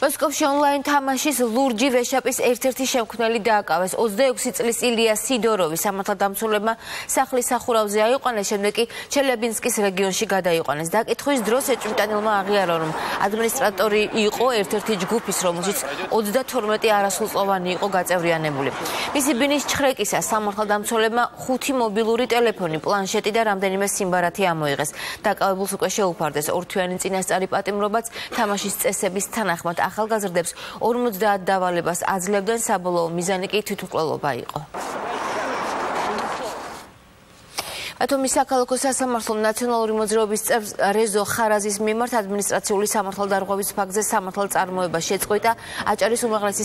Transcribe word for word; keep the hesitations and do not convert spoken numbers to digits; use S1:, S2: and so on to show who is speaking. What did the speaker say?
S1: მოსკოვში ონლაინ თამაშის ლურჯი ვეშაპის ერთ-ერთი შემქმნელი დააკავეს. ოცდაექვსი წლის ილია სიდოროვი სამართალდამცველებმა სახლის სახურავზე აიყვანეს, შემდეგ კი ჩელიაბინსკის რეგიონში გადაიყვანეს. დაკითხვის დროს ეჭვმიტანილმა აღიარა, რომ ადმინისტრატორი იყო ერთ-ერთი ჯგუფის, რომელშიც ოცდათორმეტი არასრულწლოვანი იყო გაწევრიანებული. მისი ბინის ჩხრეკისას სამართალდამცველებმა ხუთი მობილური ტელეფონი, პლანშეტი და რამდენიმე სიმბარათი ამოიღეს. დაკავებულს უკვე შეუფარდეს ორთვიანი წინასწარი პატიმრობაც თამაშის წესების თანახმად ახალგაზრდებს ორმოცდაათ დავალებას აძლევდნენ, საბოლოო მიზანი კი თვითმკვლელობა იყო. ათომის საქალაქო სასამართლო ნაციონალური მოძრაობის წევრ რეზო ხარაზის მიმართ ადმინისტრაციული სამართალდარღვევის ფაქტზე სამართალწარმოება შეწყვიტა. აჭარის უმაღლესი